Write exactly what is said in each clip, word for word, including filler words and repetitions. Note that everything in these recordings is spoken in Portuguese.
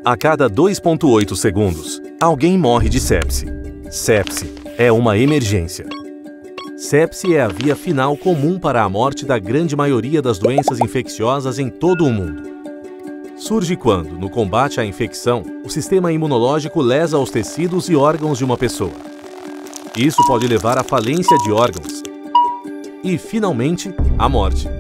A cada dois vírgula oito segundos, alguém morre de sepse. Sepse é uma emergência. Sepse é a via final comum para a morte da grande maioria das doenças infecciosas em todo o mundo. Surge quando, no combate à infecção, o sistema imunológico lesa os tecidos e órgãos de uma pessoa. Isso pode levar à falência de órgãos e, finalmente, à morte.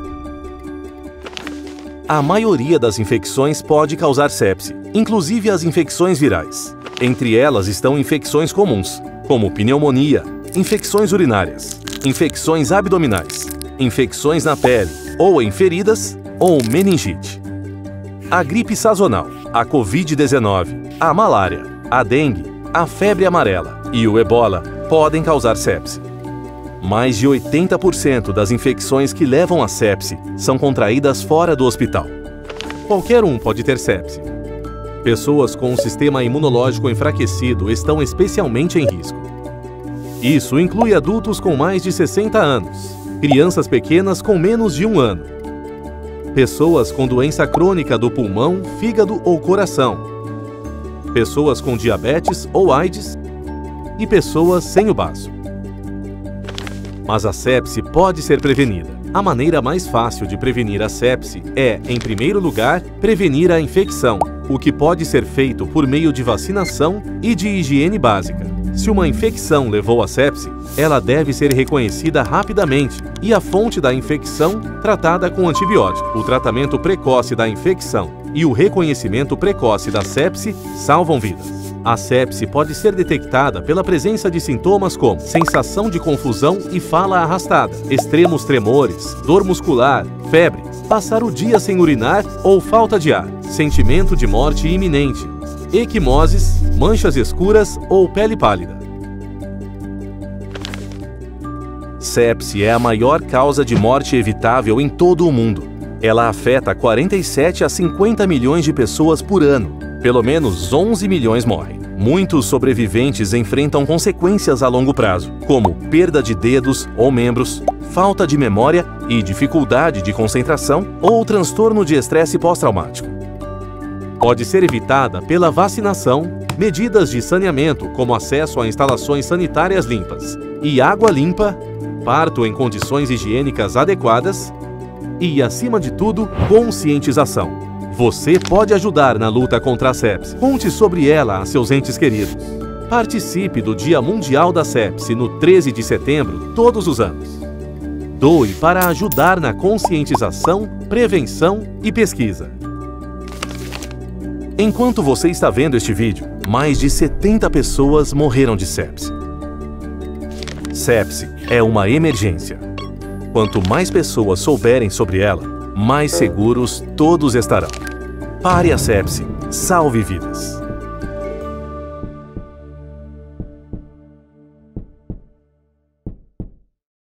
A maioria das infecções pode causar sepse, inclusive as infecções virais. Entre elas estão infecções comuns, como pneumonia, infecções urinárias, infecções abdominais, infecções na pele ou em feridas ou meningite. A gripe sazonal, a covid dezenove, a malária, a dengue, a febre amarela e o ebola podem causar sepse. Mais de oitenta por cento das infecções que levam à sepse são contraídas fora do hospital. Qualquer um pode ter sepse. Pessoas com um sistema imunológico enfraquecido estão especialmente em risco. Isso inclui adultos com mais de sessenta anos, crianças pequenas com menos de um ano, pessoas com doença crônica do pulmão, fígado ou coração, pessoas com diabetes ou AIDS e pessoas sem o baço. Mas a sepse pode ser prevenida. A maneira mais fácil de prevenir a sepse é, em primeiro lugar, prevenir a infecção, o que pode ser feito por meio de vacinação e de higiene básica. Se uma infecção levou à sepse, ela deve ser reconhecida rapidamente e a fonte da infecção tratada com antibiótico. O tratamento precoce da infecção e o reconhecimento precoce da sepse salvam vidas. A sepse pode ser detectada pela presença de sintomas como sensação de confusão e fala arrastada, extremos tremores, dor muscular, febre, passar o dia sem urinar ou falta de ar, sentimento de morte iminente, equimoses, manchas escuras ou pele pálida. Sepse é a maior causa de morte evitável em todo o mundo. Ela afeta quarenta e sete a cinquenta milhões de pessoas por ano. Pelo menos onze milhões morrem. Muitos sobreviventes enfrentam consequências a longo prazo, como perda de dedos ou membros, falta de memória e dificuldade de concentração ou transtorno de estresse pós-traumático. Pode ser evitada pela vacinação, medidas de saneamento, como acesso a instalações sanitárias limpas e água limpa, parto em condições higiênicas adequadas e, acima de tudo, conscientização. Você pode ajudar na luta contra a sepse. Conte sobre ela a seus entes queridos. Participe do Dia Mundial da Sepse no treze de setembro, todos os anos. Doe para ajudar na conscientização, prevenção e pesquisa. Enquanto você está vendo este vídeo, mais de setenta pessoas morreram de sepse. Sepse é uma emergência. Quanto mais pessoas souberem sobre ela, mais seguros todos estarão. Pare a sepse. Salve vidas.